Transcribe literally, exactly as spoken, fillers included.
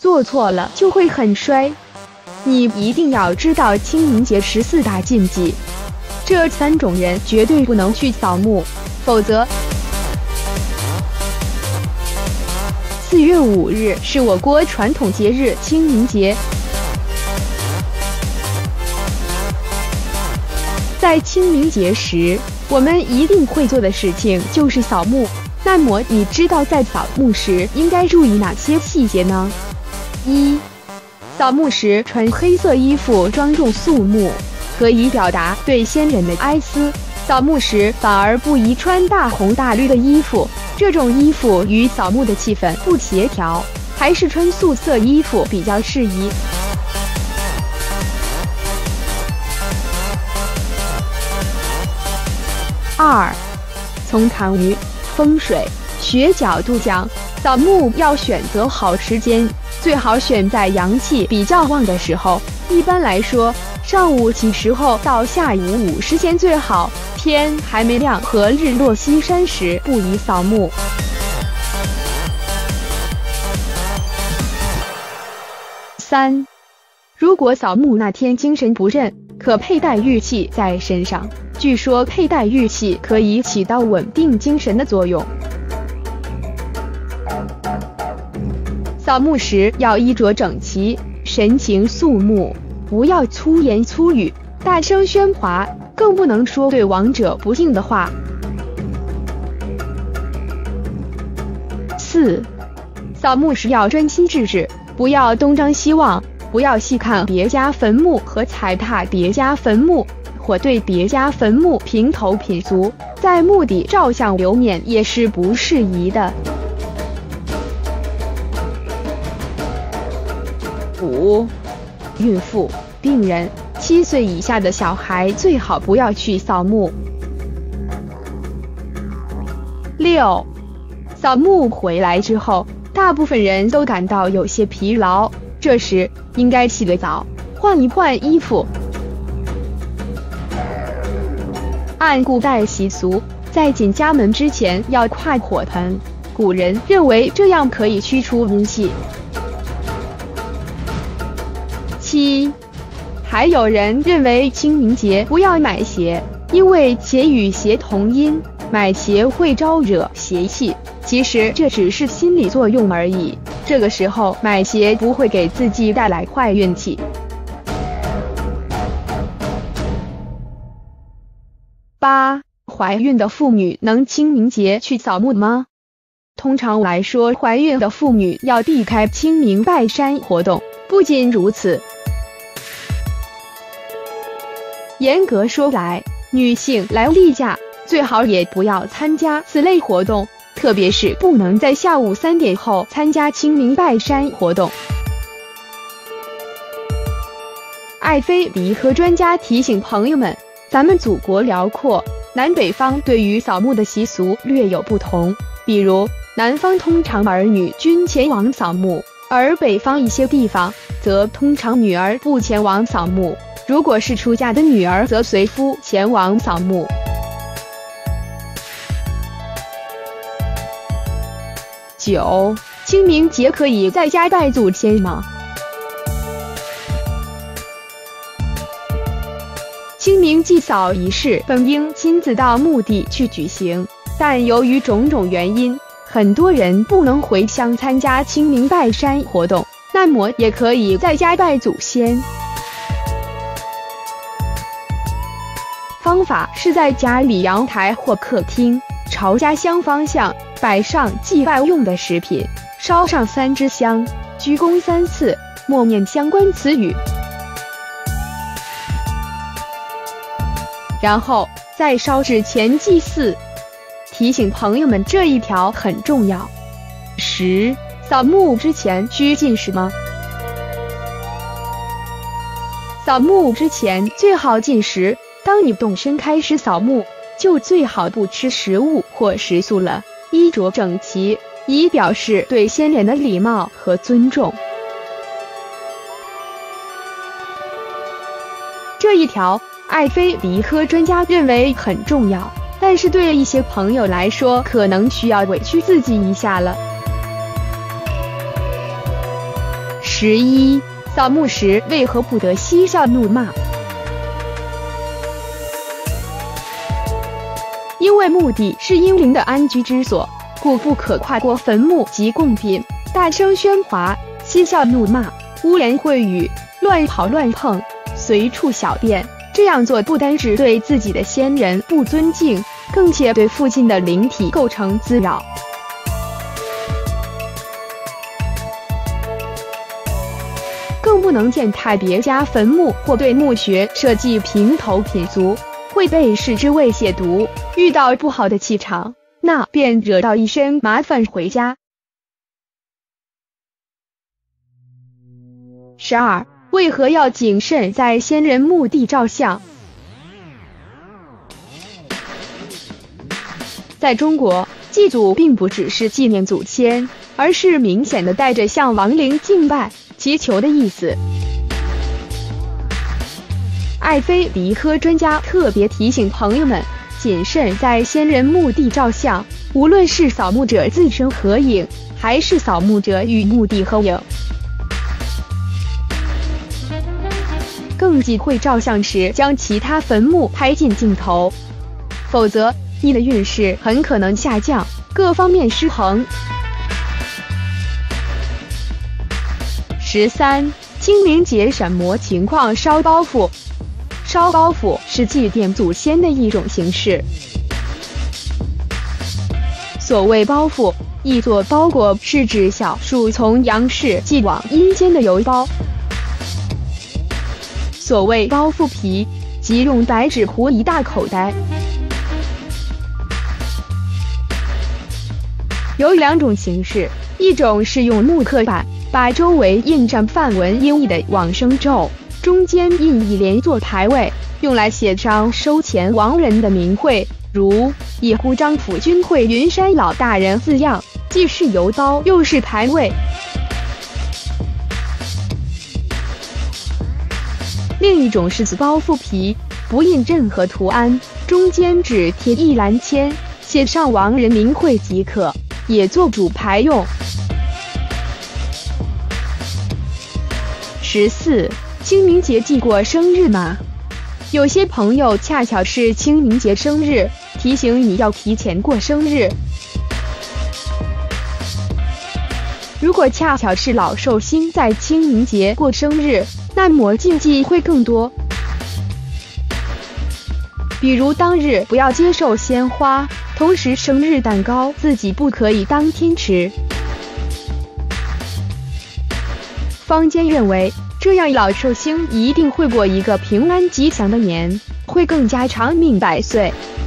做错了就会很衰。你一定要知道清明节十四大禁忌，这三种人绝对不能去扫墓，否则。四月五日是我国传统节日清明节。在清明节时，我们一定会做的事情就是扫墓。那么，你知道在扫墓时应该注意哪些细节呢？一、扫墓时穿黑色衣服庄重肃穆，可以表达对先人的哀思。扫墓时反而不宜穿大红大绿的衣服，这种衣服与扫墓的气氛不协调，还是穿素色衣服比较适宜。二、从堂宇、风水学角度讲，扫墓要选择好时间，最好选在阳气比较旺的时候。一般来说，上午起时后到下午五时前最好，天还没亮和日落西山时不宜扫墓。三、如果扫墓那天精神不振，可佩戴玉器在身上，据说佩戴玉器可以起到稳定精神的作用。扫墓时要衣着整齐，神情肃穆，不要粗言粗语、大声喧哗，更不能说对亡者不敬的话。四、扫墓时要专心致志，不要东张西望，不要细看别家坟墓和踩踏别家坟墓，或对别家坟墓评头品足，在墓地照相留念也是不适宜的。五、孕妇、病人、七岁以下的小孩最好不要去扫墓。六、扫墓回来之后，大部分人都感到有些疲劳，这时应该洗个澡，换一换衣服。按古代习俗，在进家门之前要跨火盆，古人认为这样可以驱除阴气。七、还有人认为清明节不要买鞋，因为鞋与鞋同音，买鞋会招惹邪气。其实这只是心理作用而已，这个时候买鞋不会给自己带来坏运气。八、怀孕的妇女能清明节去扫墓吗？通常来说，怀孕的妇女要避开清明拜山活动。不仅如此，严格说来，女性来例假最好也不要参加此类活动，特别是不能在下午三点后参加清明拜山活动。艾菲离合专家提醒朋友们，咱们祖国辽阔，南北方对于扫墓的习俗略有不同，比如南方通常儿女均前往扫墓，而北方一些地方则通常女儿不前往扫墓，如果是出嫁的女儿则随夫前往扫墓。九、清明节可以在家拜祖先吗？清明祭扫仪式本应亲自到墓地去举行，但由于种种原因，很多人不能回乡参加清明拜山活动，那么也可以在家拜祖先。方法是在家里阳台或客厅朝家乡方向摆上祭拜用的食品，烧上三支香，鞠躬三次，默念相关词语，然后再烧纸钱祭祀。提醒朋友们这一条很重要。十、扫墓之前需进食吗？扫墓之前最好进食，当你动身开始扫墓，就最好不吃食物或食宿了，衣着整齐，以表示对先人的礼貌和尊重。这一条，艾菲离科专家认为很重要，但是对一些朋友来说，可能需要委屈自己一下了。 十一、扫墓时为何不得嬉笑怒骂？因为墓地是阴灵的安居之所，故不可跨过坟墓及贡品，大声喧哗、嬉笑怒骂、污言秽语、乱跑乱碰、随处小便。这样做不单是对自己的先人不尊敬，更且对附近的灵体构成滋扰。更不能践踏别家坟墓或对墓穴设计平头品足，会被视之为亵渎。遇到不好的气场，那便惹到一身麻烦回家。十二、为何要谨慎在先人墓地照相？在中国，祭祖并不只是纪念祖先，而是明显的带着向亡灵敬拜、祈求的意思。艾菲迪科专家特别提醒朋友们，谨慎在先人墓地照相，无论是扫墓者自身合影，还是扫墓者与墓地合影。更忌讳照相时将其他坟墓拍进镜头，否则你的运势很可能下降，各方面失衡。十三、清明节什么情况烧包袱？烧包袱是祭奠祖先的一种形式。所谓包袱，译作包裹，是指小数从阳世寄往阴间的邮包。所谓包袱皮，即用白纸糊一大口袋。有两种形式，一种是用木刻板把周围印上梵文音译的往生咒，中间印一连座牌位，用来写上收钱亡人的名讳，如以呼张府军会云山老大人字样，既是邮包又是牌位。另一种是包袱皮，不印任何图案，中间只贴一栏签，写上亡人名讳即可，也做主牌用。十四、清明节忌过生日吗？有些朋友恰巧是清明节生日，提醒你要提前过生日。如果恰巧是老寿星在清明节过生日，那么禁忌会更多。比如当日不要接受鲜花，同时生日蛋糕自己不可以当天吃。坊间认为，这样老寿星一定会过一个平安吉祥的年，会更加长命百岁。